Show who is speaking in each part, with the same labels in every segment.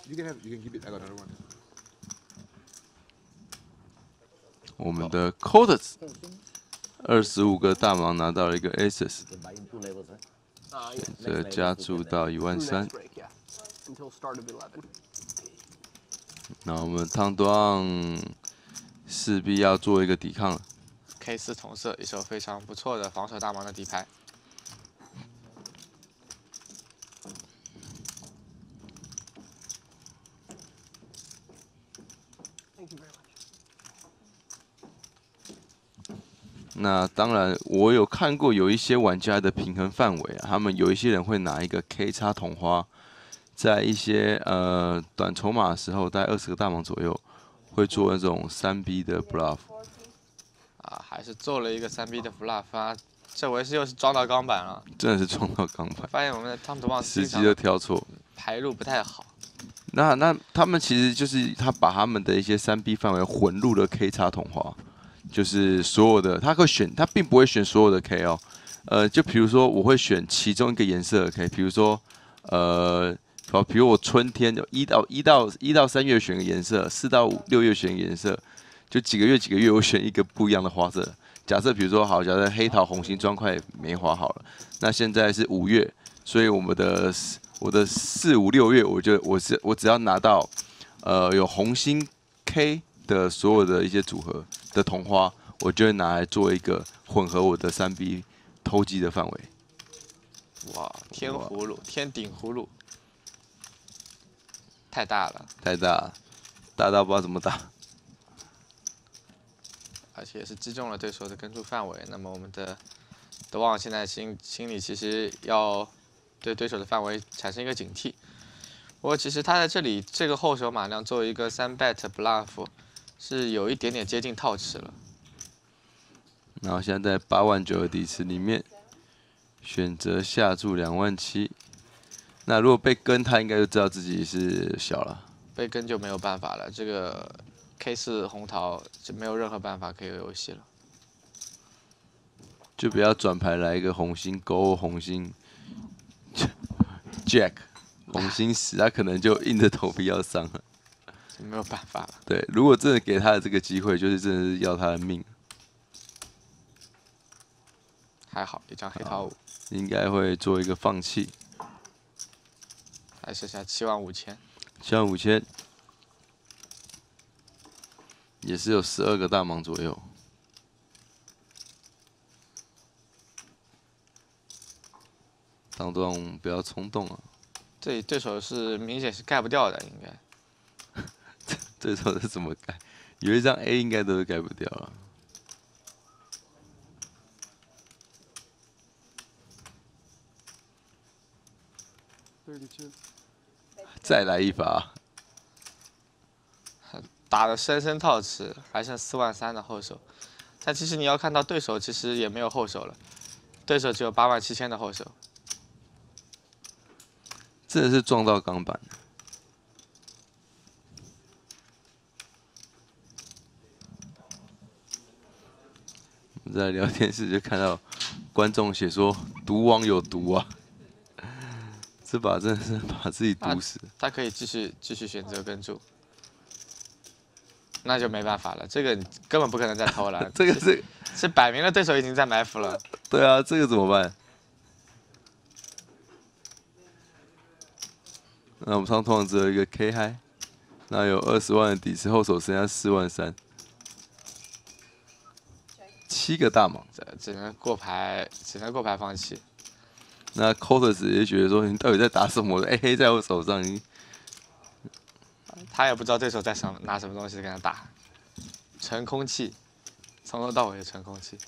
Speaker 1: 我们的 Codes 25个大盲拿到了一个 Aces， 选择加注到13000。那我们汤端势必要做一个抵抗了。
Speaker 2: K4同色，一手非常不错的防守大盲的底牌。
Speaker 1: 那当然，我有看过有一些玩家的平衡范围啊，他们有一些人会拿一个 K 叉同花，在一些短筹码的时候，大概20个大盲左右，会做那种3B 的 bluff。
Speaker 2: 啊，还是做了一个3B 的 bluff 啊，这回又是撞到钢板了。
Speaker 1: 真的是撞到钢板。
Speaker 2: 发现我们的汤图旺
Speaker 1: 时机都挑错，
Speaker 2: 牌路不太好。
Speaker 1: 那他们其实就是他把他们的一些3B 范围混入了 K 叉同花。就是所有的，他会选，他并不会选所有的 K 哦，就比如说我会选其中一个颜色的 K， 比如说，比如我春天1到3月选个颜色，4到6月选个颜色，就几个月我选一个不一样的花色。假设比如说好，假设黑桃红心砖块梅花好了，那现在是5月，所以我的4、5、6月，我只要拿到有红心 K 的所有的一些组合的同花，我就会拿来做一个混合我的3B 偷鸡的范围。
Speaker 2: 哇，天葫芦，天顶葫芦，太大了，
Speaker 1: 太大了，大到不知道怎么打，
Speaker 2: 而且是击中了对手的跟注范围。那么我们的德旺现在心里其实要对对手的范围产生一个警惕。不过其实他在这里这个后手马量作为一个3bet bluff。是有一点点接近套池了。
Speaker 1: 然后现在在89000的底池里面，选择下注27000。那如果被跟，他应该就知道自己是小了。
Speaker 2: 被跟就没有办法了，这个 K4红桃就没有任何办法可以游戏了。
Speaker 1: 就不要转牌来一个红心勾红心 Jack 红心10，他可能就硬着头皮要上了。
Speaker 2: 没有办法了。
Speaker 1: 对，如果真的给他的这个机会，就是真的是要他的命。
Speaker 2: 还好一张黑桃5，
Speaker 1: 应该会做一个放弃。
Speaker 2: 还剩下75000。
Speaker 1: 75000，也是有12个大盲左右。当中不要冲动啊！
Speaker 2: 这里对手是明显是盖不掉的，应该。
Speaker 1: 对手是怎么改？有一张 A 应该都是改不掉了。再来一发，
Speaker 2: 打的深深套池，还剩43000的后手。但其实你要看到对手其实也没有后手了，对手只有87000的后手。
Speaker 1: 真的是撞到钢板。我在聊天室就看到观众写说“毒王有毒啊”，这把真的是把自己毒死。
Speaker 2: 他可以继续选择跟注，那就没办法了，这个根本不可能再投了。
Speaker 1: 这个
Speaker 2: 是摆明了对手已经在埋伏了。
Speaker 1: 对啊，这个怎么办？那我们通常只有一个 K high， 那有20万的底池，后手剩下43000。7个大盲，
Speaker 2: 只能过牌放弃。
Speaker 1: 那 Cotes 也觉得说你到底在打什么？哎，黑在我手上，
Speaker 2: 他也不知道对手在拿什么东西跟他打，纯空气，从头到尾的纯空气。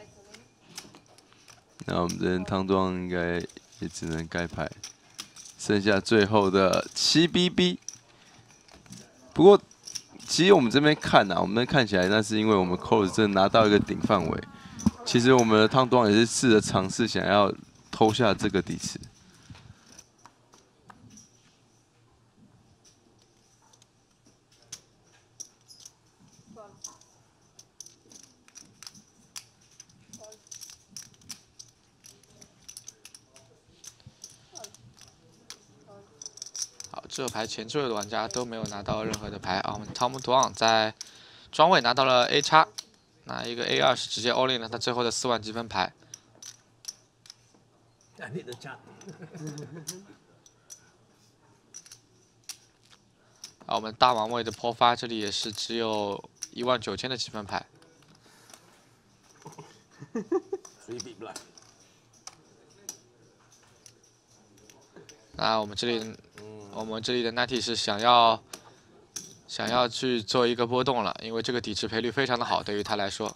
Speaker 1: 那我们这边汤庄应该也只能盖牌，剩下最后的7BB。不过。其实我们这边看啊，我们看起来那是因为我们 Codes 真的拿到一个顶范围。其实我们的汤端也是试着尝试想要偷下这个底池。
Speaker 2: 这手牌前置位的玩家都没有拿到任何的牌啊。我们 Tom Dwan 在庄位拿到了 A 叉，那一个 A2是直接 all in 了他最后的4万积分牌。啊，我们大王位的抛发这里也是只有19000的积分牌。那我们这里的 Natty 是想要去做一个波动了，因为这个底池赔率非常的好，对于他来说。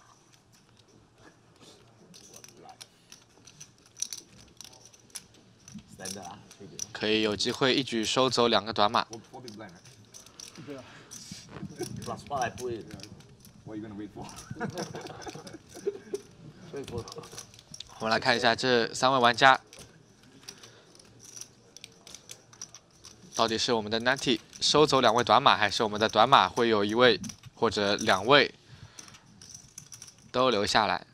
Speaker 2: 可以有机会一举收走2个短码。我们来看一下这3位玩家，到底是我们的 Natty 收走2位短码，还是我们的短码会有1位或者2位都留下来？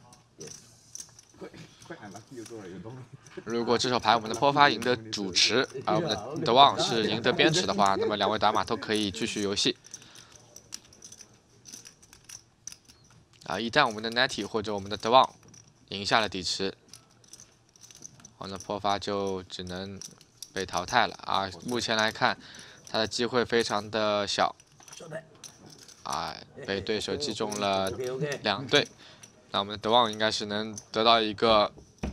Speaker 2: 如果这手牌我们的破发赢得主持，而我们的 Dwan 是赢得边池的话，那么2位短码都可以继续游戏。啊，一旦我们的 Natty 或者我们的 Dwan 赢下了底池，我们的破发就只能被淘汰了啊！目前来看，他的机会非常的小，啊，被对手击中了2对。那我们的 Dwan 应该是能得到一个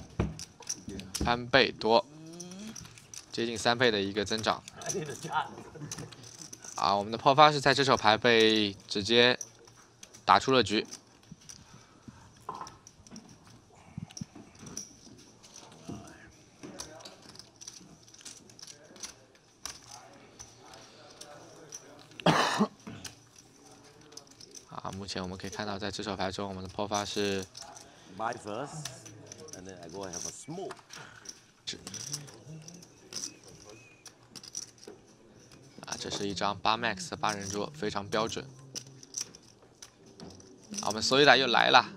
Speaker 2: 3倍多，接近3倍的一个增长。啊，我们的破发是在这手牌被直接打出了局。啊，目前我们可以看到，在这手牌中，我们的破发是啊，这是一张8 max 的8人桌，非常标准。啊，我们索伊达又来了，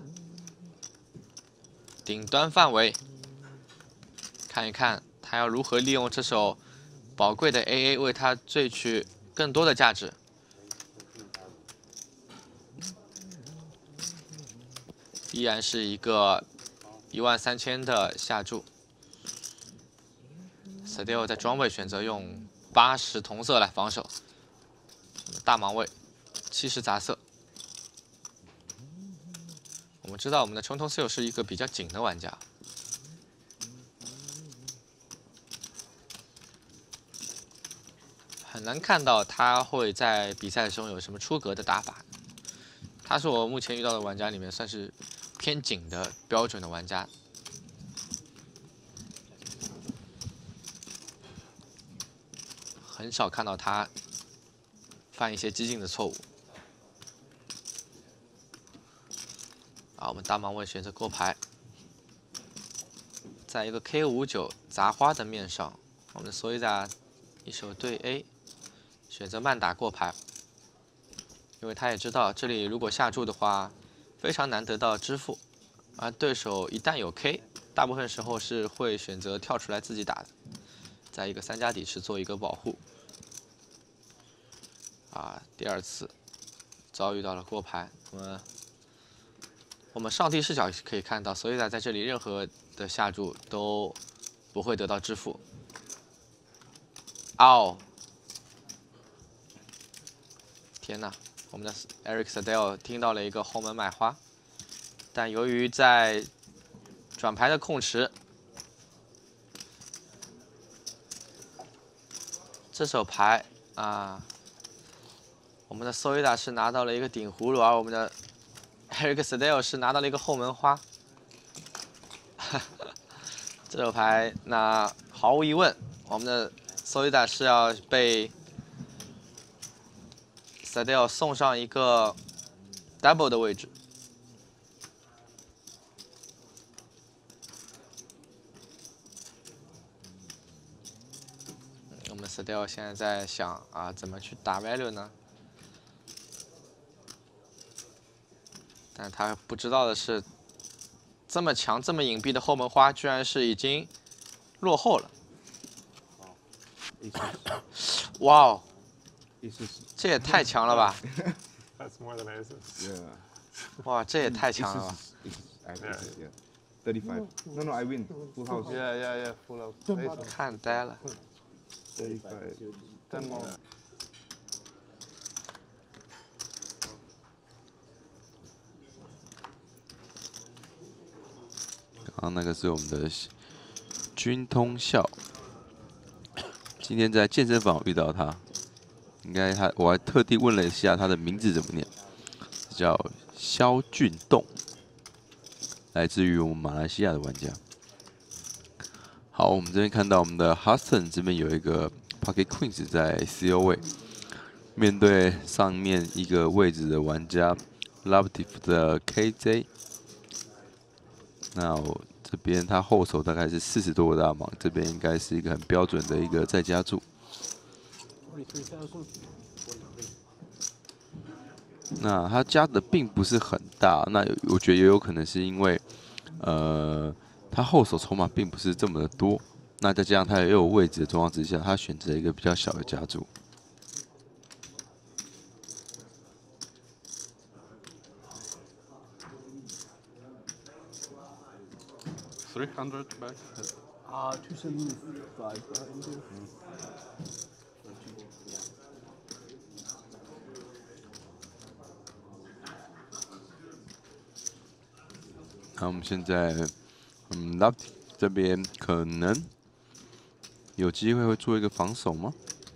Speaker 2: 顶端范围，看一看他要如何利用这手宝贵的 AA 为他萃取更多的价值。依然是一个13000的下注。Steel 在庄位选择用80同色来防守，大盲位70杂色。我们知道我们的冲通 Steel 是一个比较紧的玩家，很难看到他会在比赛中有什么出格的打法。他是我目前遇到的玩家里面算是偏紧的标准的玩家。很少看到他犯一些激进的错误。啊，我们大盲位选择过牌，在一个 K59砸花的面上，我们的索伊达一手对 A， 选择慢打过牌，因为他也知道这里如果下注的话，非常难得到支付，而对手一旦有 K， 大部分时候是会选择跳出来自己打的，在一个3家底池做一个保护。啊，第2次遭遇到了过牌，我们上帝视角可以看到，索伊达在这里任何的下注都不会得到支付。哦，天哪！我们的 Eric Steel 听到了一个后门买花，但由于在转牌的控池，这手牌啊，我们的 Soida 是拿到了一个顶葫芦，而我们的 Eric Steel 是拿到了一个后门花。这手牌，那毫无疑问，我们的 Soida 是要被 Steel 送上一个 double 的位置。我们 Steel 现在在想啊，怎么去打 value 呢？但他不知道的是，这么强、这么隐蔽的后门花，居然是已经落后了。 哇哦，
Speaker 3: Aces.
Speaker 2: 这也太强了吧！
Speaker 4: That's more than aces.
Speaker 3: Yeah.
Speaker 2: 哇，这也太强了
Speaker 3: Aces.
Speaker 2: 吧！
Speaker 3: Aces. I have aces. Yeah. 35. No, no, I win. Full house.
Speaker 4: Yeah. Full of aces.
Speaker 2: 看呆了。
Speaker 3: 35.
Speaker 4: 10 more.
Speaker 1: 刚刚那个是我们的军通校，今天在健身房遇到他，应该我还特地问了一下他的名字怎么念，叫肖俊栋，来自于我们马来西亚的玩家。好，我们这边看到我们的 Hudson 这边有一个 Pocket Queens 在 CO 位，面对上面一个位置的玩家 Lovetif 的 KJ。那我这边他后手大概是40多个大盲，这边应该是一个很标准的一个再加注。那他加的并不是很大，那我觉得也有可能是因为，他后手筹码并不是这么的多，那再加上他也有位置的状况之下，他选择一个比较小的加注。
Speaker 4: 300 back.
Speaker 5: 275 behind you.
Speaker 1: 那我们现在，Love 这边可能有机会会做一个防守吗？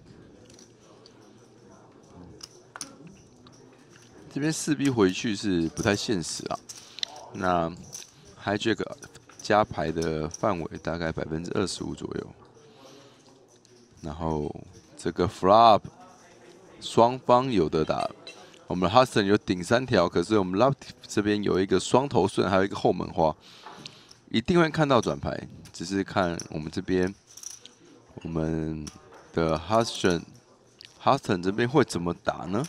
Speaker 1: 这边4逼回去是不太现实啊。那 Hijack 加牌的范围大概25%左右，然后这个 Flop 双方有的打。我们的 Hudson 有顶3条，可是我们 Love 这边有一个双头顺，还有一个后门花，一定会看到转牌，只是看我们这边我们的 Hudson 这边会怎么打呢？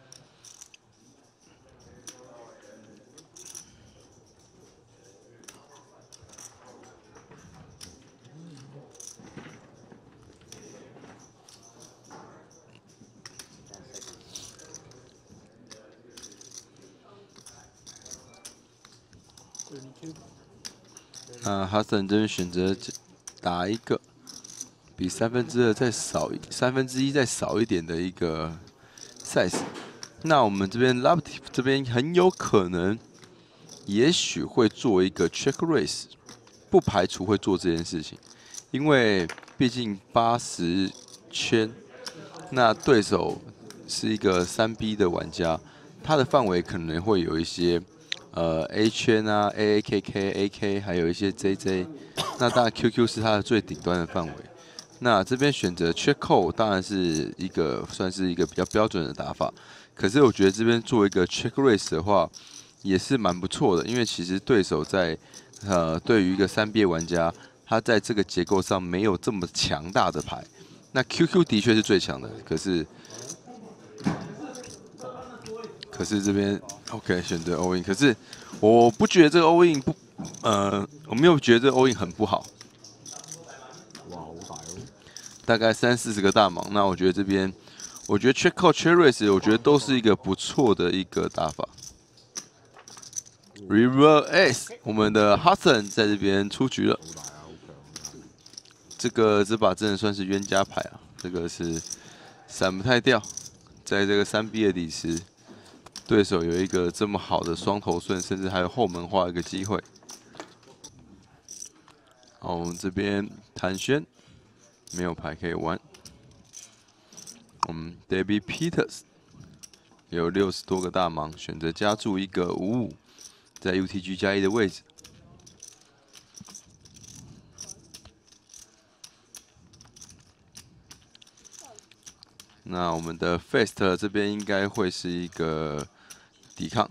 Speaker 1: 那 Hudson 这边选择打一个比2/3再少1/3再少一点的一个 size。那我们这边 Love 这边很有可能，也许会做一个 check raise， 不排除会做这件事情，因为毕竟80圈，那对手是一个3B 的玩家，他的范围可能会有一些。A 圈啊 ，AAKK、AK， 还有一些 JJ， 那当然 QQ 是它的最顶端的范围。那这边选择 check call 当然是一个算是一个比较标准的打法，可是我觉得这边做一个 check raise 的话，也是蛮不错的，因为其实对手在对于一个3B 玩家，他在这个结构上没有这么强大的牌。那 QQ 的确是最强的，可是这边 OK 选择 all in， 可是我不觉得这个 all in 我没有觉得这个 all in 很不好。
Speaker 3: 哇，好大哦！
Speaker 1: 大概30-40个大盲，那我觉得这边，我觉得 check call check raise， 我觉得都是一个不错的一个打法。River S， 我们的 Hudson 在这边出局了。这把真的算是冤家牌啊，这个是闪不太掉，在这个3B 的底池。对手有一个这么好的双头顺，甚至还有后门花一个机会。好，我们这边谭轩没有牌可以玩。我们 Debbie Peters 有60多个大盲，选择加注一个55，在 UTG 加1的位置。那我们的 Fast 这边应该会是一个抵抗。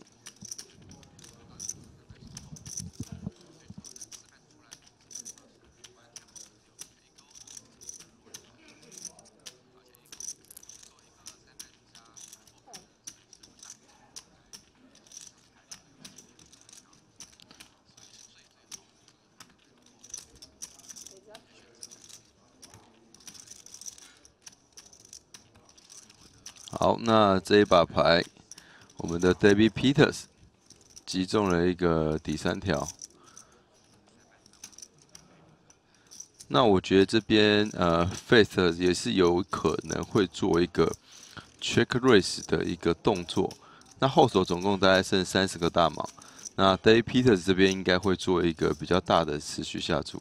Speaker 1: 好，那这一把牌，我们的 David Peters 击中了一个第3条。那我觉得这边Faith 也是有可能会做一个 check raise 的一个动作。那后手总共大概剩30个大盲，那 David Peters 这边应该会做一个比较大的持续下注。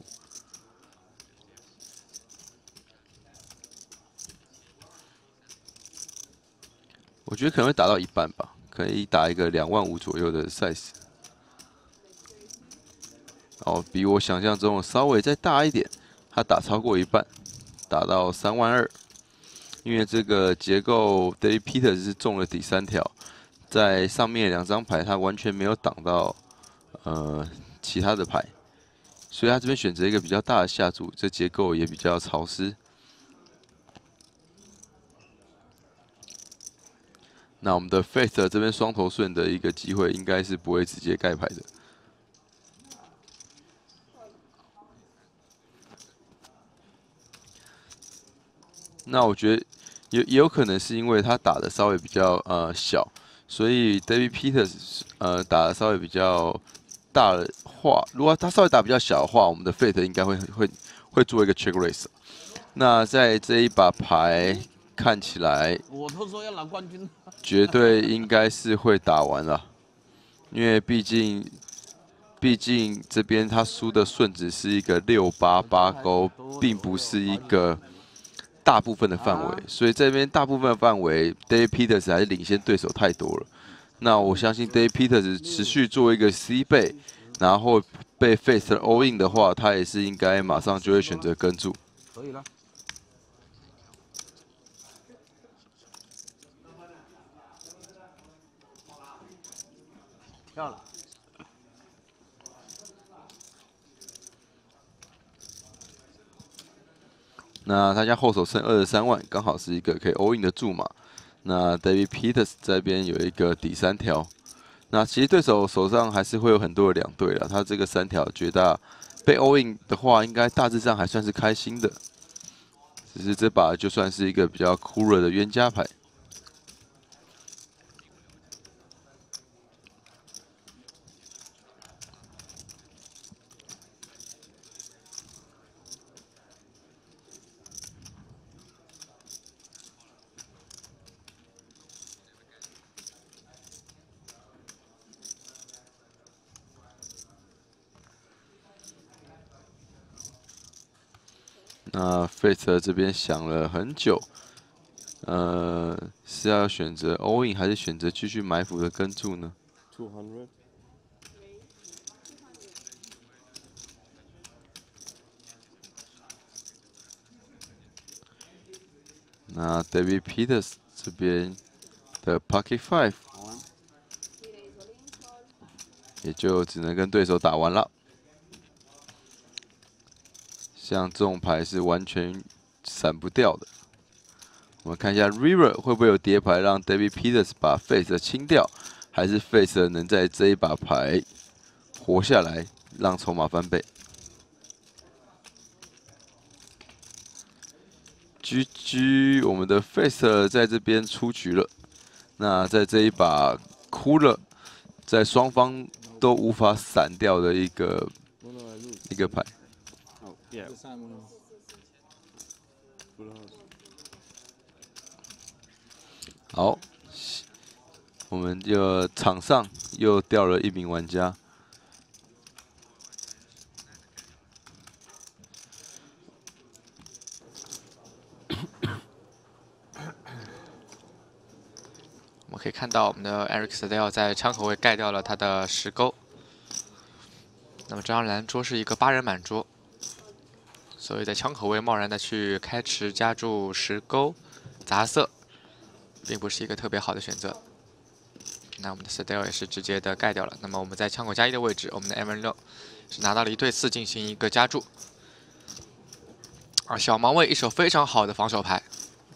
Speaker 1: 我觉得可能会打到一半吧，可以打一个25000左右的 size。哦，比我想象中的稍微再大一点，它打超过一半，打到32000。因为这个结构 David Peters 是中了第3条，在上面2张牌他完全没有挡到其他的牌，所以他这边选择一个比较大的下注，这结构也比较潮湿。那我们的 Faith 这边双头顺的一个机会，应该是不会直接盖牌的。那我觉得也有可能是因为他打的稍微比较小，所以 David Peters 打的稍微比较大的话，如果他稍微打比较小的话，我们的 Faith 应该会做一个 check raise。那在这一把牌看起来，
Speaker 5: 我都说要拿冠军，
Speaker 1: 绝对应该是会打完了，因为毕竟这边他输的顺子是一个688勾，并不是一个大部分的范围，所以这边大部分的范围 David Peters 还是领先对手太多了。那我相信 David Peters 持续做一个 C 倍，然后被 Face all in 的话，他也是应该马上就会选择跟注。
Speaker 5: 可以了。漂亮。
Speaker 1: 那他家后手剩23万，刚好是一个可以 all in 的注码。那 David Peters 这边有一个底3条。那其实对手手上还是会有很多的2对了，他这个3条绝大被 all in 的话，应该大致上还算是开心的。只是这把就算是一个比较酷热的冤家牌。那 Faith 这边想了很久，是要选择 all in 还是选择继续埋伏的跟注呢
Speaker 6: ？200。
Speaker 1: 那 David Peters 这边的 Pocket 5，也就只能跟对手打完了。像这种牌是完全闪不掉的。我们看一下 River 会不会有叠牌让 David Peters 把 Face 清掉，还是 Face 能在这一把牌活下来，让筹码翻倍。GG， 我们的 Face 在这边出局了。那在这一把哭了，在双方都无法闪掉的一个牌。
Speaker 6: Yeah.
Speaker 1: 好，我们就场上又掉了1名玩家。
Speaker 2: 我们可以看到我们的 Eric Stadell 在枪口位盖掉了他的10勾。那么这张蓝桌是一个8人满桌。所以在枪口位贸然的去开池加注10勾杂色，并不是一个特别好的选择。那我们的 Stadell 也是直接的盖掉了。那么我们在枪口加1的位置，我们的 Evan 是拿到了1对4进行一个加注。小盲位一手非常好的防守牌。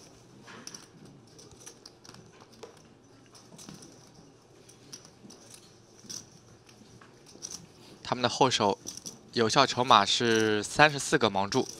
Speaker 2: 他们的后手有效筹码是34个盲注。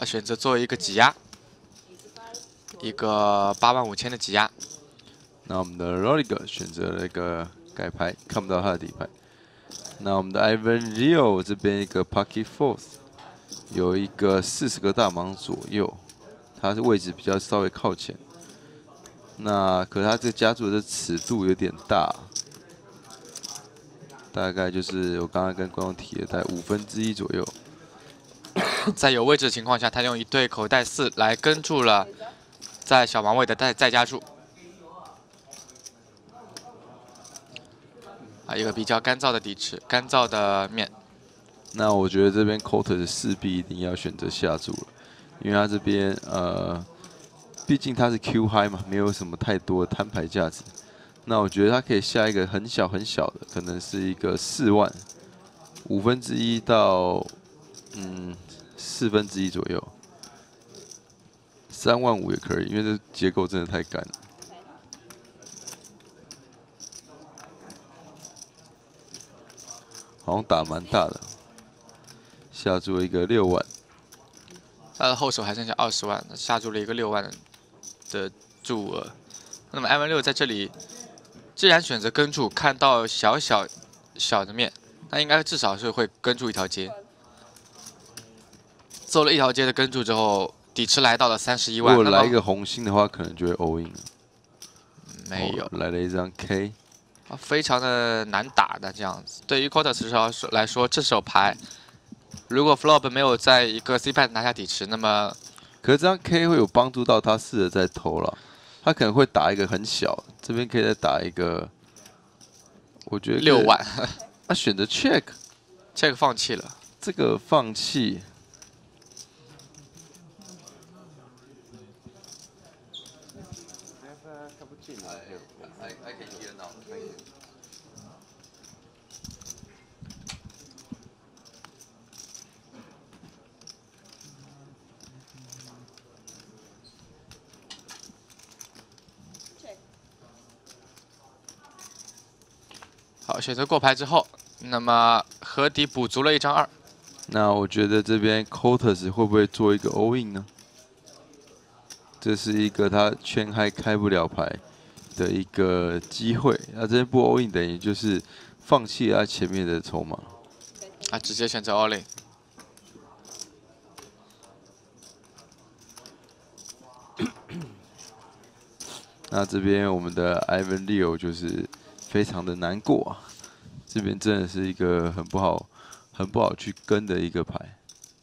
Speaker 2: 选择做一个挤压，一个85000的挤压。
Speaker 1: 那我们的 Rodrigo 选择了一个盖牌，看不到他的底牌。那我们的 Ivan Leo 这边一个 Pocket Fourth， 有一个40个大盲左右，他是位置比较稍微靠前。那可他这加注的尺度有点大，大概就是我刚刚跟观众提的，大概1/5左右。
Speaker 2: 在有位置的情况下，他用一对口袋4来跟住了在小盲位的再加注。一个比较干燥的底池，干燥的面。
Speaker 1: 那我觉得这边 Coulter 势必一定要选择下注了，因为他这边毕竟他是 Q high 嘛，没有什么太多的摊牌价值。那我觉得他可以下一个很小很小的，可能是一个4万，1/5到1/4左右，3.5万也可以，因为这结构真的太干了。好像打蛮大的，下注一个6万。
Speaker 2: 他的后手还剩下20万，下注了一个6万的注额。那么Ivan Leo在这里，既然选择跟注，看到小的面，那应该至少是会跟注一条街。做了一条街的跟注之后，底池来到了31万。
Speaker 1: 如果来一个红心的话，可能就会 all in 了。
Speaker 2: 没有，
Speaker 1: 来了一张 K。
Speaker 2: 非常的难打的这样子。对于 Coulter 来说，这手牌如果 flop 没有在一个 C 盘拿下底池，那么
Speaker 1: 可是这张 K 会有帮助到他试着再投了，他可能会打一个很小，这边可以再打一个，我觉得
Speaker 2: 6万。
Speaker 1: 他选择 check
Speaker 2: 放弃了，
Speaker 1: 这个放弃。
Speaker 2: 好，选择过牌之后，那么河底补足了一张2。
Speaker 1: 那我觉得这边 Coulter 会不会做一个 all in 呢？这是一个他圈嗨开不了牌的一个机会。那这边不 all in 等于就是放弃了他前面的筹码。
Speaker 2: 直接选择 all in。
Speaker 1: 那这边我们的 Ivan Leo 就是非常的难过啊，这边真的是一个很不好去跟的一个牌。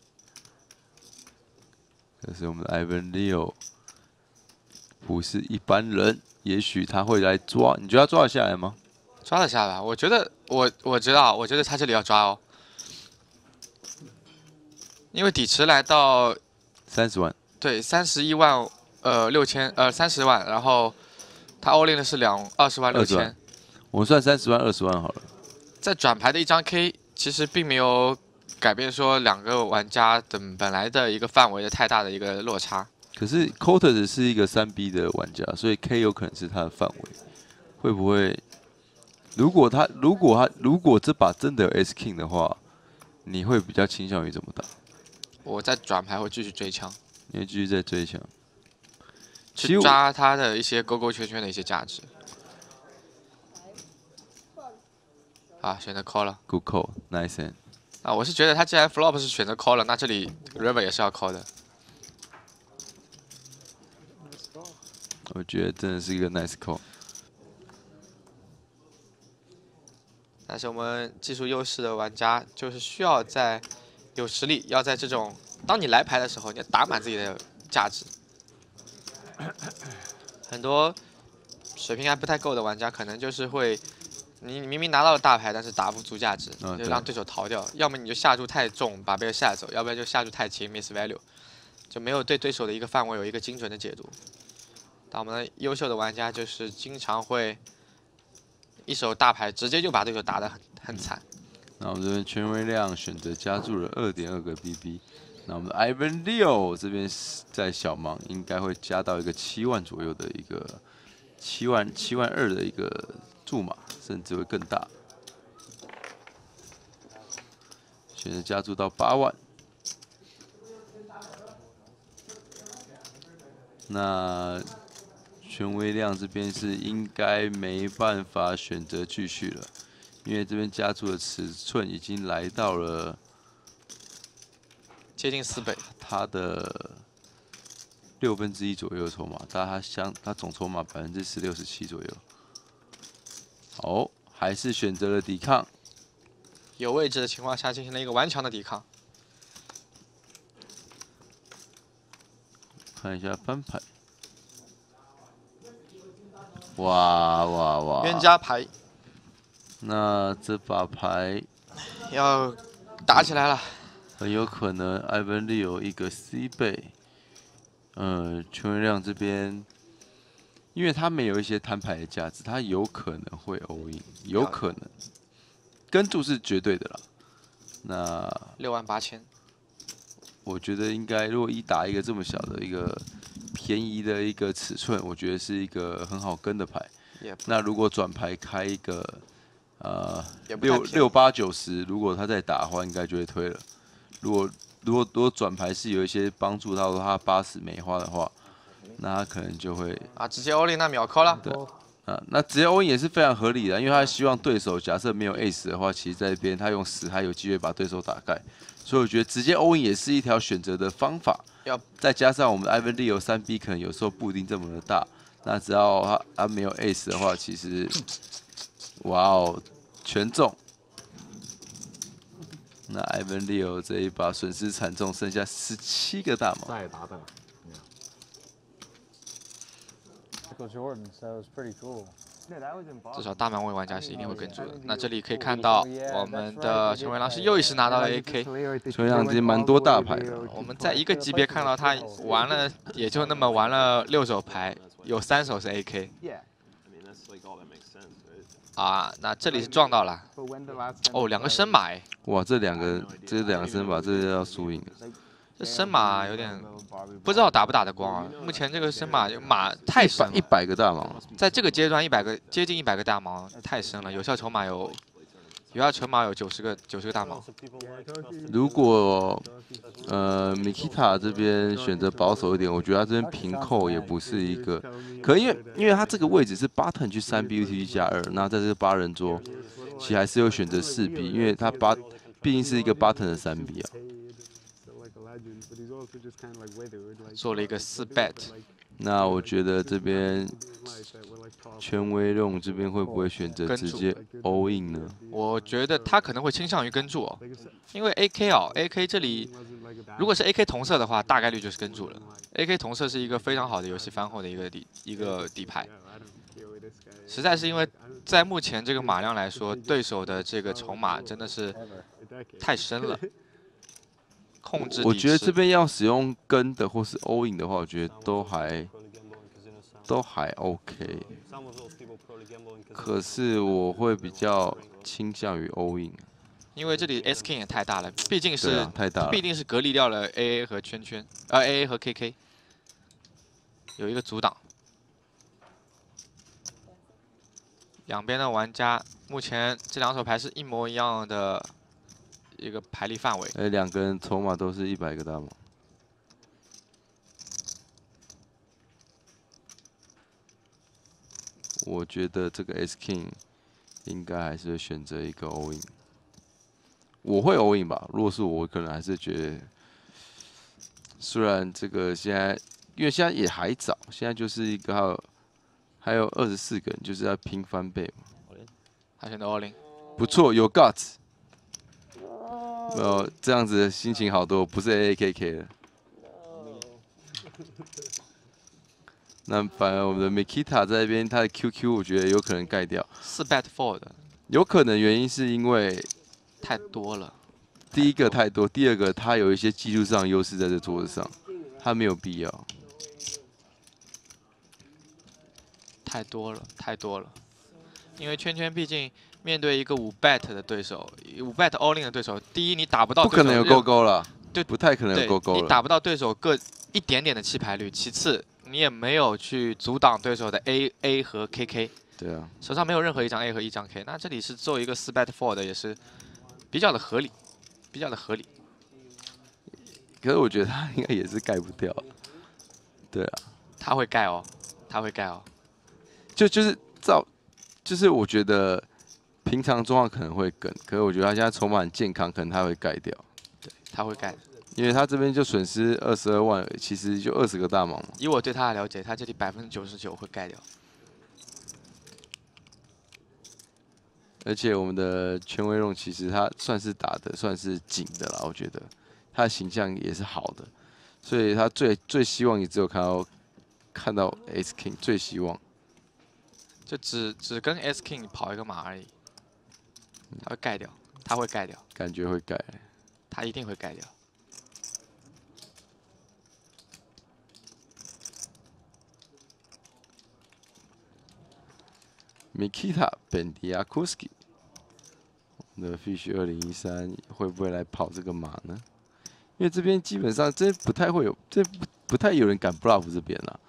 Speaker 1: 可是我们的 Ivan Leo 不是一般人，也许他会来抓，你觉得他抓得下来吗？
Speaker 2: 抓得下吧，我觉得我知道，我觉得他这里要抓哦，因为底池来到
Speaker 1: 30万，
Speaker 2: 对31万30万，然后他 all in 的是20万6千，
Speaker 1: 我们算30万20万好了。
Speaker 2: 在转牌的一张 K 其实并没有改变说两个玩家的本来的一个范围的太大的一个落差。
Speaker 1: 可是 Coulter 是一个3B 的玩家，所以 K 有可能是他的范围，会不会？如果这把真的有 S King 的话，你会比较倾向于怎么打？
Speaker 2: 我在转牌会继续追枪，
Speaker 1: 你会继续在追枪，
Speaker 2: 去抓他的一些勾勾圈圈的一些价值。啊，选择 call 了
Speaker 1: ，Good call，nice hand。
Speaker 2: 我是觉得他既然 flop 是选择 call 了，那这里 river 也是要 call 的。
Speaker 1: 我觉得真的是一个 nice call。
Speaker 2: 但是我们技术优势的玩家就是需要在有实力，要在这种当你来牌的时候，你要打满自己的价值。很多水平还不太够的玩家，可能就是会，你明明拿到了大牌，但是打不足价值，就让对手逃掉。要么你就下注太重，把别人吓走；要不然就下注太轻 ，miss value， 就没有对对手的一个范围有一个精准的解读。但我们的优秀的玩家就是经常会一手大牌直接就把对手打得很惨。
Speaker 1: 那我们这边圈位量选择加注了2.2个 BB。那我们的 Ivan Leo 这边在小盲应该会加到一个7万左右的一个7万2的一个注码，甚至会更大。选择加注到8万。 那权威亮这边是应该没办法选择继续了，因为这边加注的尺寸已经来到了
Speaker 2: 接近4倍。
Speaker 1: 他的1/6左右的筹码，但他总筹码16%、17%左右。好，还是选择了抵抗。
Speaker 2: 有位置的情况下进行了一个顽强的抵抗。
Speaker 1: 看一下翻牌。哇！
Speaker 2: 冤家牌
Speaker 1: 那这把牌
Speaker 2: 要打起来了。
Speaker 1: 很有可能艾文利有一个 C 倍。权威亮这边，因为他没有一些摊牌的价值，他有可能会 all in， 有可能。跟注是绝对的啦。那
Speaker 2: 68000。
Speaker 1: 我觉得应该，如果打一个这么小的一个便宜的一个尺寸，我觉得是一个很好跟的牌。那如果转牌开一个6、8、90，如果他再打的话，应该就会推了。如果转牌是有一些帮助到他80梅花的话，那他可能就会
Speaker 2: 直接 all in 那秒 call 了。
Speaker 1: 对。那直接 all in 也是非常合理的，因为他希望对手假设没有 ace 的话，其实在这边他用10，他有机会把对手打盖，所以我觉得直接 all in 也是一条选择的方法。再加上我们 Ivan Leo 3B 可能有时候不一定这么的大，那只要他没有 ace 的话，其实哇哦，全中。那 Ivan Leo 这一把损失惨重，剩下17个大毛。
Speaker 3: 再打的。
Speaker 2: 至少大满位玩家是一定会跟注的。那这里可以看到，我们的陈伟郎是又一时拿到了 AK。
Speaker 1: 陈伟郎今天蛮多大牌的。
Speaker 2: 我们在一个级别看到他玩了，也就那么玩了6手牌，有3手是 AK。那这里是撞到了。哦，2个深马哎。
Speaker 1: 哇，这两个深马，这要输赢。
Speaker 2: 这深马有点不知道打不打得光啊！目前这个深马太深了
Speaker 1: ，100个大盲，
Speaker 2: 在这个阶段接近100个大盲太深了，有效筹码有90个大盲。
Speaker 1: 如果Mikita 这边选择保守一点，我觉得他这边平扣也不是一个，可因为他这个位置是button 去3BUTG 加2，那在这个8人桌，其实还是有选择4B，因为他毕竟是一个button 的3B 啊。
Speaker 2: 做了一个4 bet，
Speaker 1: 那我觉得这边权威用这边会不会选择直接 all in 呢？
Speaker 2: 我觉得他可能会倾向于跟注哦，因为 AK 这里如果是 AK 同色的话，大概率就是跟注了。AK 同色是一个非常好的游戏番后的一个底牌，实在是因为在目前这个马量来说，对手的这个筹码真的是太深了。控制
Speaker 1: 我觉得这边要使用跟的或是 all in 的话，我觉得都还 OK。可是我会比较倾向于 all in，
Speaker 2: 因为这里 S King 也太大了，毕竟是
Speaker 1: 太大了，
Speaker 2: 必定是隔离掉了 AA 和AA 和 KK， 有一个阻挡。两边的玩家目前这2手牌是一模一样的。一个牌力范围，
Speaker 1: 两个人筹码都是100个大盲。我觉得这个 S King 应该还是会选择一个 all in， 我会 all in 吧。如果是我，可能还是觉得，虽然这个现在，因为现在也还早，现在就是一个还有24个人，就是要拼翻倍嘛。
Speaker 2: 他选择 all in，
Speaker 1: 不错，有 guts。这样子心情好多，不是 AAKK 了。那反而我们的 Mikita 在那边，他的 QQ 我觉得有可能盖掉。
Speaker 2: 4 bet 4的，
Speaker 1: 有可能原因是因为
Speaker 2: 太多了。
Speaker 1: 第一个太多，第二个他有一些技术上优势在这桌子上，他没有必要。
Speaker 2: 太多了，因为圈圈毕竟。面对一个5 bet 的对手，5 bet all in 的对手，第一你打不到，
Speaker 1: 不可能有勾勾了，
Speaker 2: 对，
Speaker 1: 不太可能有勾勾了。
Speaker 2: 你打不到对手各一点点的弃牌率，其次你也没有去阻挡对手的 AA 和 KK。
Speaker 1: 对啊，
Speaker 2: 手上没有任何一张 A 和一张 K， 那这里是做一个4 bet 4的，也是比较的合理。可
Speaker 1: 是我觉得他应该也是盖不掉。对啊。
Speaker 2: 他会盖哦，他会盖哦。
Speaker 1: 就是我觉得平常状况可能会跟，可是我觉得他现在筹码很健康，可能他会盖掉。
Speaker 2: 对，他会盖。
Speaker 1: 因为他这边就损失22万，其实就20个大盲嘛。
Speaker 2: 以我对他的了解，他这里99%会盖掉。
Speaker 1: 而且我们的权威龙其实他算是打的算是紧的啦，我觉得他的形象也是好的，所以他最希望也只有看到 S King 最希望，
Speaker 2: 就只跟 S King 跑一个马而已，他会盖掉，他会盖掉，
Speaker 1: 感觉会盖。
Speaker 2: 他一定会盖掉。
Speaker 1: Mikita Bendiakuski， 我们的 Fish 2013会不会来跑这个马呢？因为这边基本上这不太会有，这不太有人敢 bluff 这边啦。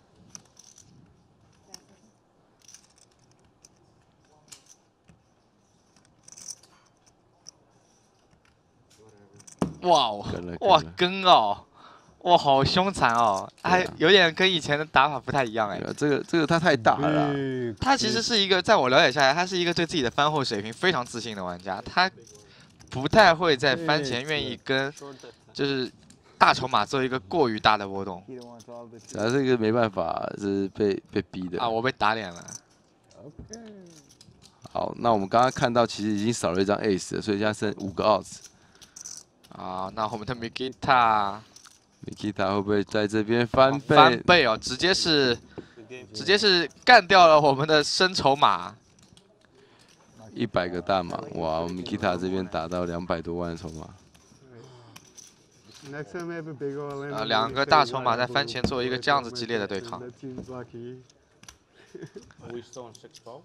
Speaker 2: 哇哦
Speaker 1: 跟了，
Speaker 2: 哇
Speaker 1: 跟了
Speaker 2: 跟哦，哇好凶残哦，还有点跟以前的打法不太一样哎。
Speaker 1: 对啊，这个他太大了啦。
Speaker 3: Big
Speaker 2: 他其实是一个，在我了解下来，他是一个对自己的翻后水平非常自信的玩家，他不太会在翻前愿意跟就是大筹码做一个过于大的波动
Speaker 3: He don't want all this.
Speaker 1: 主要这个没办法，是被逼的
Speaker 2: 啊，我被打脸了。
Speaker 3: Okay.
Speaker 1: 好，那我们刚刚看到其实已经少了一张 ace 了，所以现在剩5个 odds。
Speaker 2: 啊，那我们的 Mikita
Speaker 1: Mikita 会不会在这边翻倍？
Speaker 2: 翻倍哦，直接是干掉了我们的深筹码。
Speaker 1: 100个大盲，哇！Mikita 这边打到200多万筹码。
Speaker 4: Next time I have a big all in.
Speaker 2: 两个大筹码在翻前做一个这样子激烈的对抗。
Speaker 4: That seems lucky.
Speaker 6: Are we still on 612?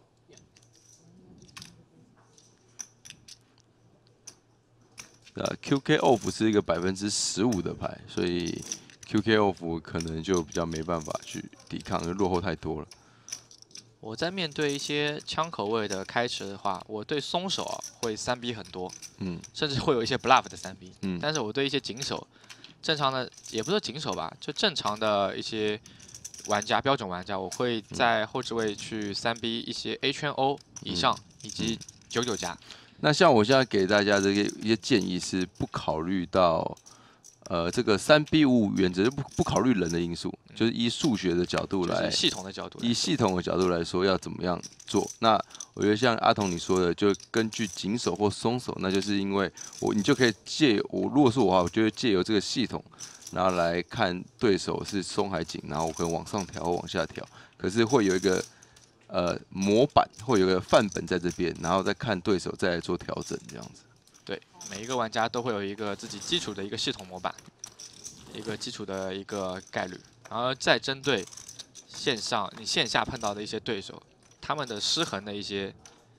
Speaker 1: QK off 是一个15%的牌，所以 QK off 可能就比较没办法去抵抗，因为落后太多了。
Speaker 2: 我在面对一些枪口位的开池的话，我对松手会3B 很多，甚至会有一些 bluff 的3B，但是我对一些紧手，正常的也不是紧手吧，就正常的一些玩家，标准玩家，我会在后置位去3B 一些 A 圈 O 以上，以及99加。
Speaker 1: 那像我现在给大家这个一些建议是不考虑到这个3B55原则，不考虑人的因素，就是以数学的角度来，
Speaker 2: 就是系统的角度，
Speaker 1: 以系统的角度来说要怎么样做。那我觉得像阿童你说的，就根据紧手或松手，那就是因为你就可以如果是我的话，我就会借由这个系统，然后来看对手是松还紧，然后我可以往上调或往下调，可是会有一个模板，会有一个范本在这边，然后再看对手再来做调整，这样子。
Speaker 2: 对，每一个玩家都会有一个自己基础的一个系统模板，一个基础的一个概率，然后再针对你线下碰到的一些对手，他们的失衡的一些，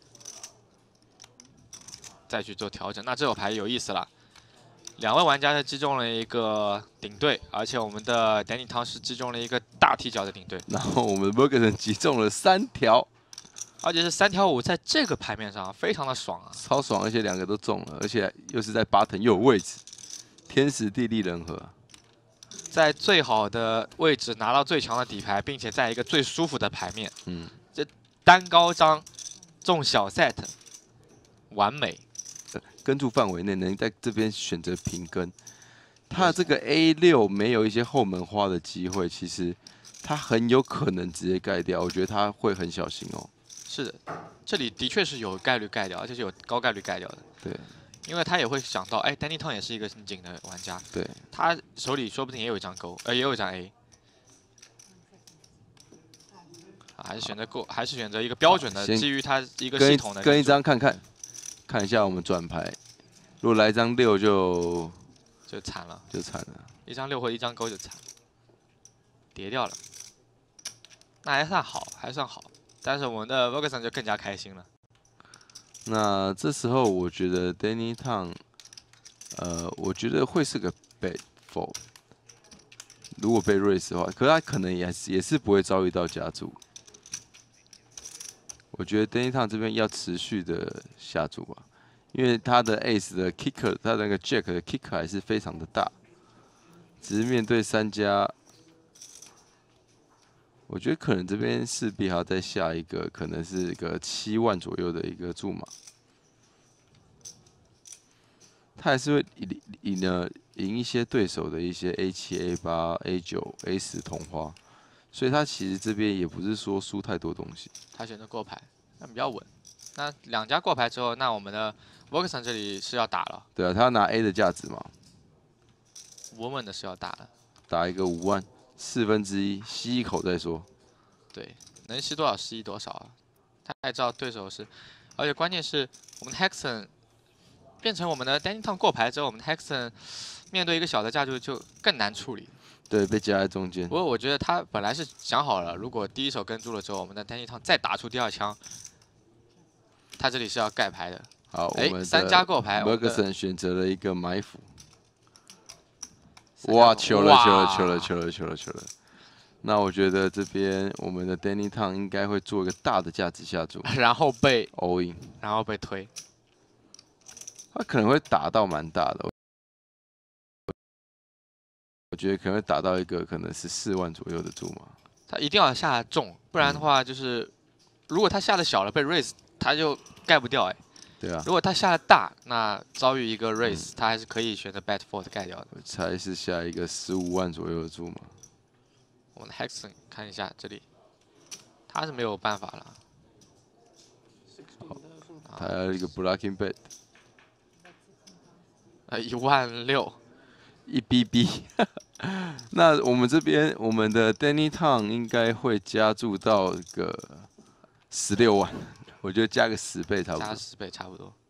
Speaker 2: 再去做调整。那这手牌有意思了，2位玩家是击中了一个顶对，而且我们的Danny汤是击中了一个大踢脚的顶对，
Speaker 1: 然后我们 Bergerson 击中了3条。
Speaker 2: 而且是3条5，在这个牌面上非常的爽啊，
Speaker 1: 超爽，而且2个都中了，而且又是在button又有位置，天时地利人和。
Speaker 2: 在最好的位置拿到最强的底牌，并且在一个最舒服的牌面，这单高张中小 set， 完美。
Speaker 1: 跟住范围内能在这边选择平跟，他的这个 A6没有一些后门花的机会，其实他很有可能直接盖掉，我觉得他会很小心哦。
Speaker 2: 是的，这里的确是有概率盖掉，而且是有高概率盖掉的。
Speaker 1: 对，
Speaker 2: 因为他也会想到，哎，Danny Tang 也是一个很紧的玩家，
Speaker 1: 对，
Speaker 2: 他手里说不定也有一张勾，也有一张 A， 还是选择一个标准的，基于他一个系统的
Speaker 1: 跟一张看一下我们转牌，如果来一张6
Speaker 2: 就惨了，
Speaker 1: 就惨了，
Speaker 2: 一张6或一张勾就惨，叠掉了，那还算好，还算好。但是我们的 Bergerson 就更加开心了。
Speaker 1: 那这时候我觉得 Danny Tang， 我觉得会是个 bad fold， 如果被 raise 的话，可是他可能也是不会遭遇到加注。我觉得 Danny Tang 这边要持续的下注吧，因为他的 ace 的 kicker， 他的那个 jack 的 kicker 还是非常的大，只是面对3家。 我觉得可能这边势必还要再下一个，可能是个7万左右的一个注码。他还是会赢一些对手的一些 A7、A8、A9、A10同花，所以他其实这边也不是说输太多东西。
Speaker 2: 他选择过牌，那比较稳。那2家过牌之后，那我们的 Wilkerson 这里是要打了。
Speaker 1: 对啊，他要拿 A 的价值嘛，
Speaker 2: Woman 的是要打了。
Speaker 1: 打一个5万1/4，吸一口再说。
Speaker 2: 对，能吸多少吸多少啊。他也知道对手是，而且关键是我们的 Hexen 变成我们的 Danny Tom 过牌之后，我们的 Hexen 面对一个小的架就更难处理。
Speaker 1: 对，被夹在中间。
Speaker 2: 不过我觉得他本来是想好了，如果第一手跟住了之后，我们的 Danny Tom 再打出第2枪，他这里是要盖牌的。
Speaker 1: 好，我们的
Speaker 2: 3家过牌
Speaker 1: Ferguson 选择了一个埋伏。哇，球了！那我觉得这边我们的 Danny Tom 应该会做一个大的价值下注，
Speaker 2: 然后被
Speaker 1: all in，
Speaker 2: 然后被推。
Speaker 1: 他可能会打到蛮大的，我觉得可能会打到一个可能是4万左右的注码。
Speaker 2: 他一定要下重，不然的话就是，如果他下的小了被 raise， 他就盖不掉哎。
Speaker 1: 对啊。
Speaker 2: 如果他下的大，那遭遇一个 raise，他还是可以选择 bet fold 盖掉的。
Speaker 1: 我猜是下一个15万左右的注码。
Speaker 2: 我们的 Hexen 看一下这里，他是没有办法了。
Speaker 1: 他要一个 blocking bet。
Speaker 2: 16000。
Speaker 1: 1BB。那我们这边我们的 Danny Tom 应该会加注到个16万，我觉得加个10倍差不多。
Speaker 2: 加10倍差不多。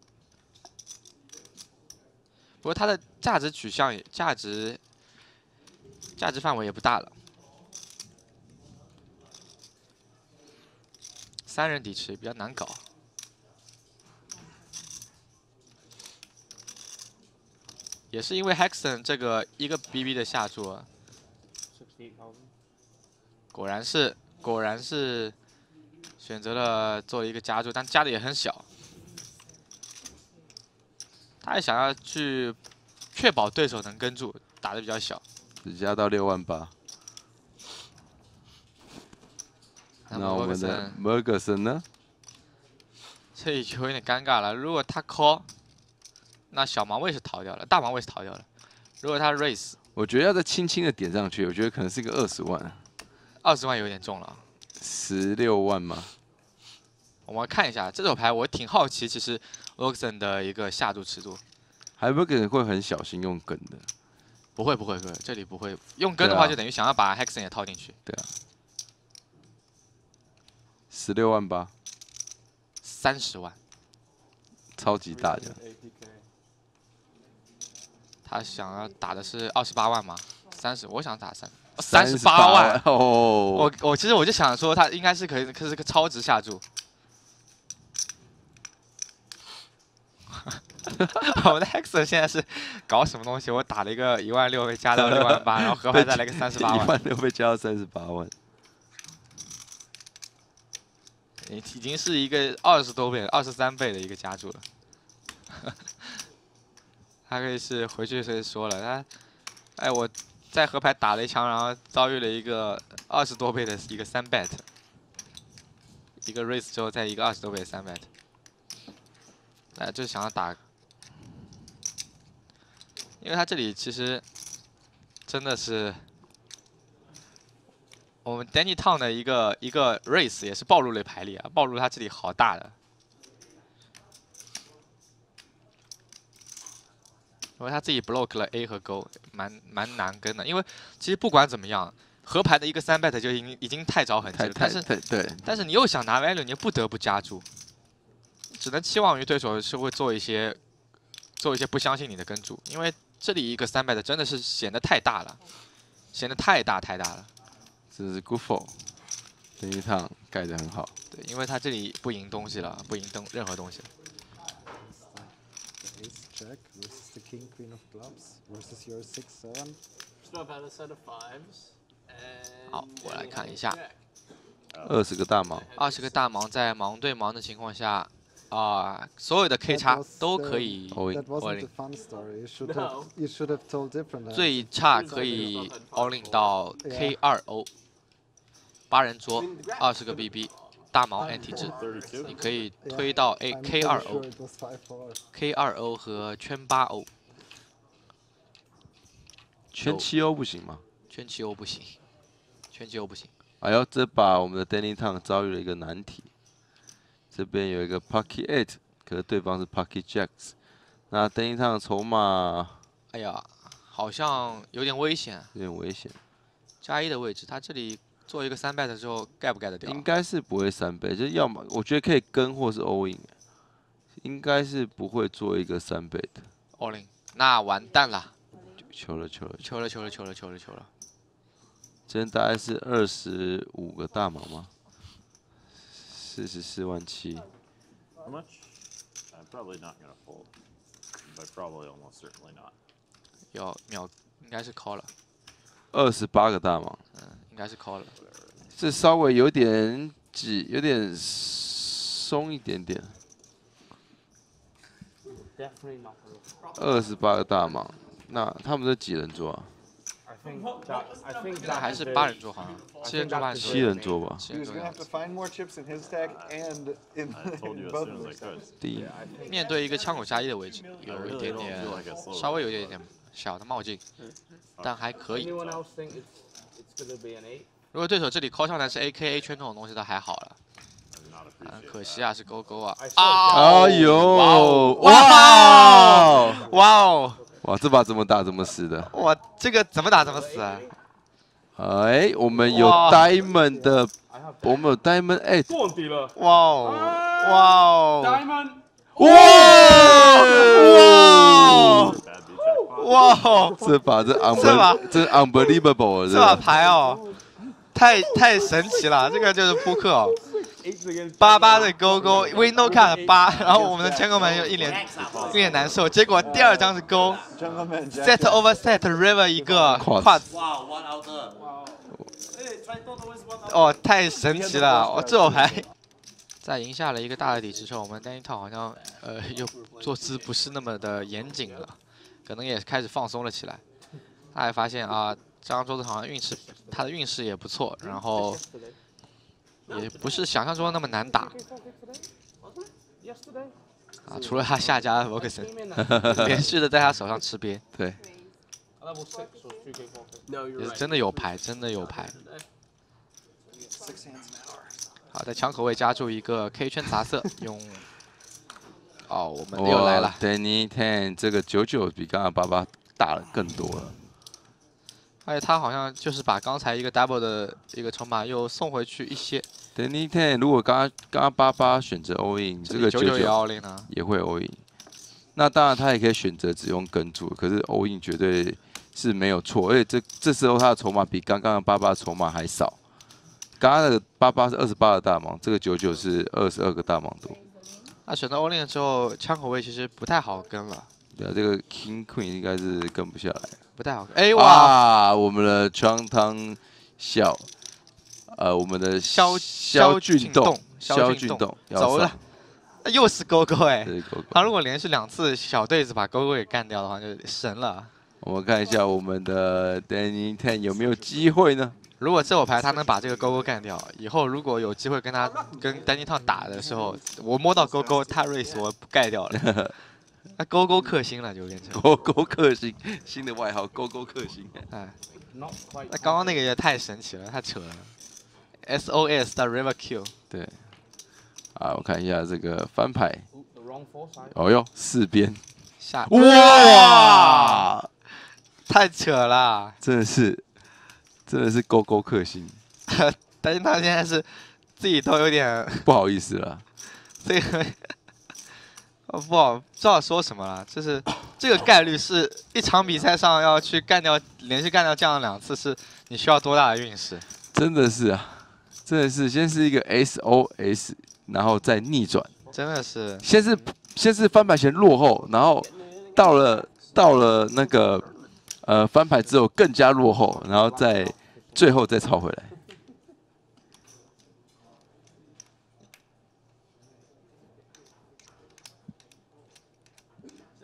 Speaker 2: 不过它的价值取向也价值范围也不大了。3人底池比较难搞。也是因为 Hexen 这个1个 BB 的下注，果然是选择了做一个加注，但加的也很小。他也想要去确保对手能跟住，打的比较小，
Speaker 1: 只加到6万8。那我们的 Ferguson 呢？
Speaker 2: 这里就有点尴尬了。如果他 call， 那小盲位是逃掉了，大盲位是逃掉了。如果他 raise，
Speaker 1: 我觉得要再轻轻的点上去，我觉得可能是一个20万。
Speaker 2: 20万有点重了。
Speaker 1: 16万吗？
Speaker 2: 我们看一下这手牌，我挺好奇，其实 Wilkerson 的一个下注尺度。
Speaker 1: 还不可能会很小心用梗的。
Speaker 2: 不会，这里不会用跟的话，就等于想要把 Hexen 也套进去。
Speaker 1: 对啊。16万8。
Speaker 2: 30万。
Speaker 1: 超级大的。
Speaker 2: 他想要打的是28万吗？30，我想打38万。
Speaker 1: 哦。
Speaker 2: 我其实我就想说，他应该是可是个超值下注。我的 Hexen 现在是搞什么东西？我打了一个16000被加到6万8，然后合牌再来个38万。
Speaker 1: 16000被加到38万。
Speaker 2: 已经是一个20多倍、23倍的一个加注了。他可以是回去是说了，哎，我在合牌打了一枪，然后遭遇了一个20多倍的一个3 bet， 一个 raise 之后再一个20多倍的3 bet， 哎，就是想要打，因为他这里其实真的是我们 Danny Tom 的一个 raise 也是暴露类牌力啊，暴露他这里好大的。因为他自己 block 了 A 和勾，蛮难跟的。因为其实不管怎么样，合牌的一个3 bet 就已经太着痕迹了。但是你又想拿 value， 你又不得不加注，只能期望于对手是会做一些不相信你的跟注。因为这里一个3 bet 真的是显得太大了，显得太大了。
Speaker 1: 这是 good for， Danny Tom 盖得很好。
Speaker 2: 对，因为他这里不赢东西了，不赢任何东西了。
Speaker 4: Jack versus the King Queen of Clubs versus your 6-7.
Speaker 6: Stop at a set of fives.
Speaker 2: 好，我来看一下
Speaker 1: ，20个大盲
Speaker 2: ，20个大盲在盲对盲的情况下，所有的 K 叉都可以
Speaker 1: all in。
Speaker 4: That wasn't the fun story. You should have told different.
Speaker 2: 最差可以 all in 到 K2O。 8人桌，20个 BB，大毛 anti 制，你可以推到
Speaker 4: I'm
Speaker 2: K2
Speaker 4: pretty sure
Speaker 2: O、
Speaker 4: it was 5-4.
Speaker 2: K2 O 和圈8 O，
Speaker 1: 圈7欧不行吗？
Speaker 2: 圈7 O 不行，圈7 O 不行。
Speaker 1: 哎呦，这把我们的 Danny Tang 遭遇了一个难题。这边有一个 Pocket 8，可是对方是 Pocket Jacks。那 Danny Tang 筹码
Speaker 2: 哎呀，好像有点危险，
Speaker 1: 有点危险，
Speaker 2: 加1的位置，他这里做一个3 bet 之后盖不盖得掉？
Speaker 1: 应该是不会3倍，就是要么我觉得可以跟或是 all in，应该是不会做一个3倍的。
Speaker 2: all in，那完蛋了，
Speaker 1: 求了。
Speaker 2: 求了。
Speaker 1: 这边大概是25个大毛吗？44万7。
Speaker 5: How much? I'm probably not gonna fold. But probably almost certainly not.
Speaker 2: 要秒，应该是 call 了，
Speaker 1: 28个大毛，
Speaker 2: 应该是 call 了。
Speaker 1: 这稍微有点挤，有点松一点点。
Speaker 6: Definitely not.
Speaker 1: 28个大毛，那他们是几人桌啊
Speaker 6: I think
Speaker 2: 那还是8人桌好像，7人桌8人桌。
Speaker 1: ？7人桌吧。
Speaker 2: 7
Speaker 3: He
Speaker 2: 人
Speaker 3: was
Speaker 2: 桌
Speaker 3: gonna
Speaker 2: 样
Speaker 3: have to
Speaker 2: 子。
Speaker 3: find more chips in his stack and in,
Speaker 5: I told you
Speaker 3: in
Speaker 5: as
Speaker 3: both
Speaker 5: soon
Speaker 3: of
Speaker 5: as I
Speaker 3: their
Speaker 5: could.
Speaker 3: stacks.
Speaker 1: 第一，
Speaker 2: 面对一个枪口加1的位置，有
Speaker 5: I
Speaker 2: 一
Speaker 5: really
Speaker 2: 点
Speaker 5: don't
Speaker 2: 点
Speaker 5: feel like a slow
Speaker 2: 稍微有一点点小的冒进，但还可以。
Speaker 6: anyone else think it's gonna be an 8?
Speaker 2: 如果对手这里 call 上来是 AKA 圈这种东西，倒还好了。
Speaker 5: I'm not appreciating
Speaker 2: 可惜啊，是勾勾啊！
Speaker 1: 哎呦，
Speaker 2: 哇哦！
Speaker 1: 哇，这把怎么打怎么死的？
Speaker 2: 哇，这个怎么打怎么死啊！
Speaker 1: 哎，我们有
Speaker 2: 哇
Speaker 1: Diamond 的，我们有 Diamond 8，
Speaker 2: 哇哦！哇哦！
Speaker 6: Diamond.
Speaker 2: 哇
Speaker 5: bad beat jackpot.
Speaker 2: 哇哦！
Speaker 1: 这把这
Speaker 2: 把
Speaker 1: unbelievable
Speaker 2: 这把
Speaker 1: 了，
Speaker 2: 牌哦，太神奇了！这个就是扑克哦。88的勾勾 ，window card 8，然后我们的千狗们就一脸难受。结果第2张是勾
Speaker 3: Gentlemen,
Speaker 2: ，set over set river 一个
Speaker 1: 胯子
Speaker 2: quads，
Speaker 7: Wow, one outer.
Speaker 2: 哦，太神奇了！哦，这手牌在赢下了一个大的底之后，我们单一套好像又坐姿不是那么的严谨了，可能也开始放松了起来。他还发现啊，这张桌子好像他的运势也不错，然后也不是想象中的那么难打。啊，除了他下家的 Voxen 连续的在他手上吃瘪，
Speaker 1: 对，
Speaker 6: Level 6 was 2K pocket. No,
Speaker 2: 也是真的有牌，真的有牌。好，在枪口位加注一个 K 圈杂色，用。哦，我们又来了。
Speaker 1: Danny Tang 这个99比刚刚88大了更多了。
Speaker 2: 而且他好像就是把刚才一个 double 的一个筹码又送回去一些。
Speaker 1: Danny Tang 如果刚刚88选择 all in， 这个
Speaker 2: 99也
Speaker 1: 99
Speaker 2: all in 啊。
Speaker 1: 也会 all in。那当然他也可以选择只用跟注，可是 all in 绝对是没有错，而且这时候他的筹码比刚刚的88筹码还少。刚刚的88是28个大盲，这个99是22个大盲多。
Speaker 2: 那选择 all in 之后，枪口位其实不太好跟了，
Speaker 1: 对啊，这个 King Queen 应该是跟不下来。
Speaker 2: 不太好跟。哎哇！
Speaker 1: 哇，我们的张汤小，我们的
Speaker 2: 萧
Speaker 1: 俊栋，萧俊栋
Speaker 2: 走了，那又是勾勾哎！
Speaker 1: 这是狗狗。
Speaker 2: 他如果连续2次小对子把勾勾给干掉的话，就神了。
Speaker 1: 我们看一下我们的 Danny Tang 有没有机会呢？
Speaker 2: 如果这手牌他能把这个勾勾干掉，以后如果有机会跟Danny Tang 打的时候，我摸到勾勾，他 raise 我盖掉了，那勾勾克星了就变成。
Speaker 1: 勾勾克星，新的外号勾勾克星。
Speaker 2: 哎，
Speaker 6: Not quite.
Speaker 2: 那刚刚那个也太神奇了，太扯了。SOS 的 River Q，
Speaker 1: 对，啊，我看一下这个翻牌，
Speaker 6: The wrong foresight.
Speaker 1: 哦哟，4边，
Speaker 2: 下
Speaker 1: 哇，
Speaker 2: 太扯了。
Speaker 1: 真的是勾勾克星，
Speaker 2: 但是他现在是自己都有点
Speaker 1: 不好意思了。
Speaker 2: 这个不知道说什么了，就是这个概率是一场比赛上要去连续干掉这样2次，是你需要多大的运势？
Speaker 1: 真的是啊，真的是先是一个 SOS， 然后再逆转，
Speaker 2: 真的是
Speaker 1: 先是翻牌前落后，然后到了那个翻牌之后更加落后，然后最后再抄回来。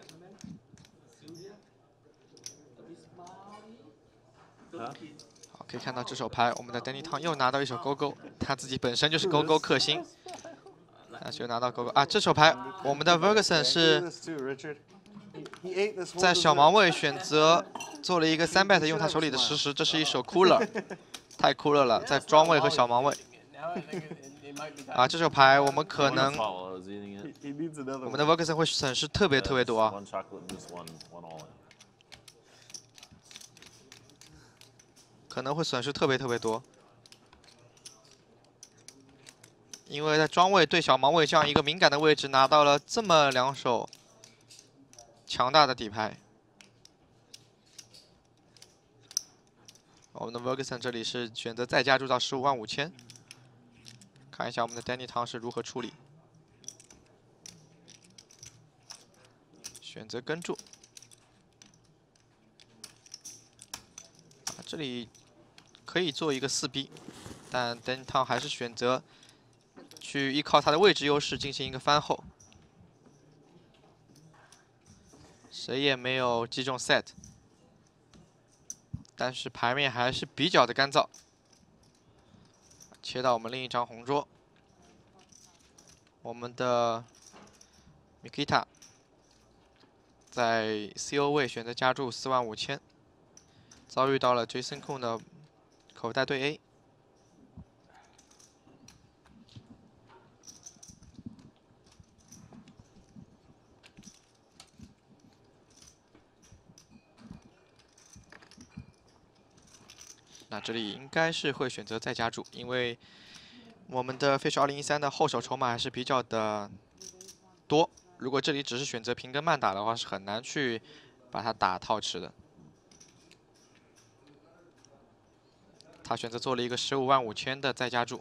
Speaker 2: 好可以看到这手牌，我们的 Danny Tang 又拿到一手勾勾，他自己本身就是勾勾克星，但是又拿到勾勾啊！这手牌我们的 Ferguson 是在小盲位选择做了一个3bet，用他手里的10，这是一手 cooler， 太 cooler 了，在庄位和小盲位。啊，这手牌我们可能
Speaker 5: Follow is eating it.
Speaker 3: He needs another
Speaker 2: 我
Speaker 3: one.
Speaker 2: 们的 Ferguson 会损失特别多啊。
Speaker 5: One chocolate mousse, one all in.
Speaker 2: 可能会损失特别多，因为在庄位对小盲位这样一个敏感的位置拿到了这么2手强大的底牌。我们的 Ferguson 这里是选择再加注到155000，看一下我们的 Danny Tang 是如何处理，选择跟注。这里可以做一个4B，但 Danny Tang 还是选择去依靠他的位置优势进行一个翻后，谁也没有击中 set， 但是牌面还是比较的干燥。切到我们另一张红桌，我们的 Mikita 在 CO 位选择加注45000。 遭遇到了 Jason Koon 的口袋对 A， 那这里应该是会选择再加注，因为我们的 Fish 2013的后手筹码还是比较的多，如果这里只是选择平跟慢打的话，是很难去把它打套吃的。 他选择做了一个155000的再加注。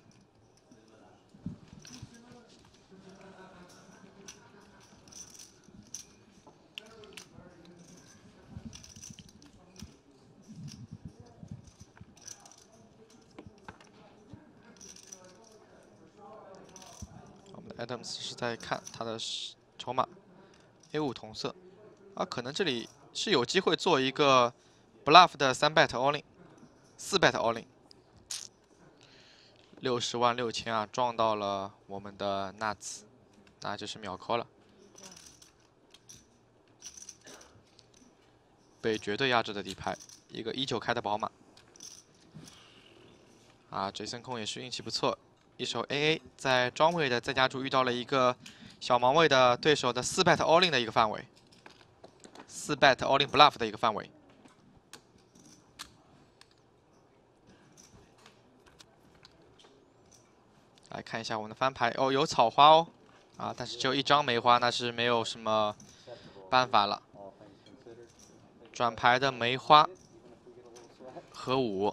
Speaker 2: 我们的 Adams 是在看他的筹码 ，A5同色，啊，可能这里是有机会做一个 bluff 的3bet all in，4bet all in。 606000啊，撞到了我们的 Nuts， 那就是秒扣了，被绝对压制的底牌，一个19开的宝马。啊，Jason Koon也是运气不错，一手 AA 在庄位的再加注遇到了一个小盲位的对手的4bet all in 的一个范围，4bet all in bluff 的一个范围。 来看一下我们的翻牌哦，有草花哦，啊，但是只有1张梅花，那是没有什么办法了。转牌的梅花和5，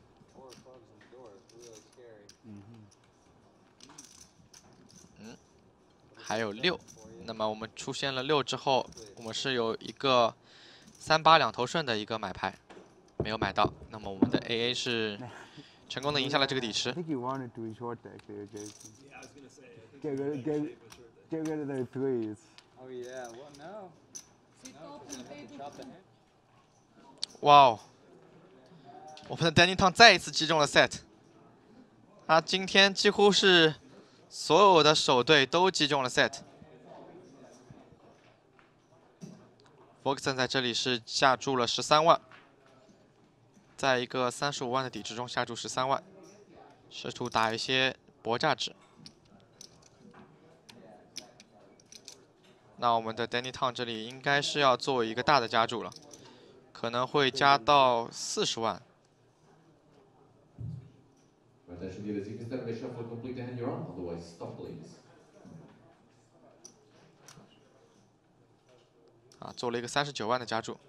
Speaker 2: 还有6。那么我们出现了6之后，我们是有一个3-8两头顺的一个买牌，没有买到。那么我们的 AA 是。 成功的赢下了这个底池。
Speaker 7: I think you wanted to be short deck there, Jason. Yeah, I was gonna say. Get rid of their threes.
Speaker 4: Oh yeah, well no.
Speaker 2: 哇哦！我们的 Danny Tang 再一次击中了 set。他今天几乎是所有的手对都击中了 set。Ferguson 在这里是下注了13万。 在一个35万的底池中下注13万，试图打一些博价值。那我们的 Danny Tang 这里应该是要做一个大的加注了，可能会加到40万。啊，做了一个39万的加注。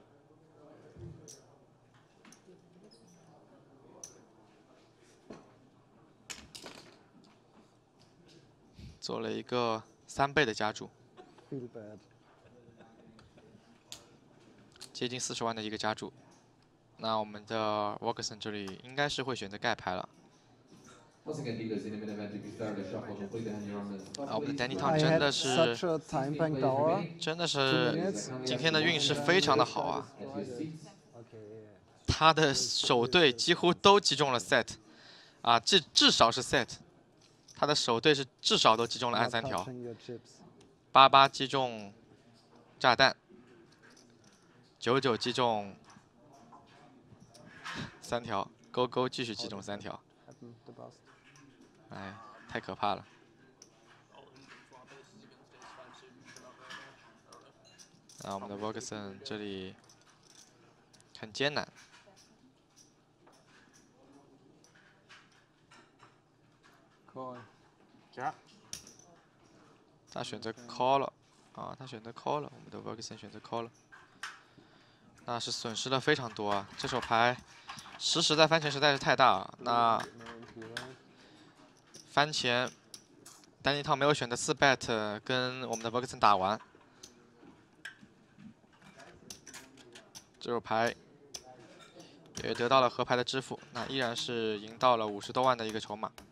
Speaker 2: 做了一个3倍的加注，接近40万的一个加注。那我们的 Ferguson 这里应该是会选择盖牌了。啊，我们的 Danny Tang 真的是今天的运势非常的好啊， 他的手对几乎都击中了 set， 啊，至少是 set， 他的手对是至少都击中了暗3条，88击中炸弹，99击中3条，勾勾继续击中3条，哎，太可怕了。啊，我们的 Wilkerson 这里很艰难。他选择 call 了，啊，他选择 call 了，我们的 Wilkerson 选择 call 了，那是损失了非常多啊！这手牌实在翻前实在是太大了。那翻前丹尼汤没有选择4 bet 跟我们的 Wilkerson 打完，这手牌也得到了河牌的支付，那依然是赢到了50多万的一个筹码。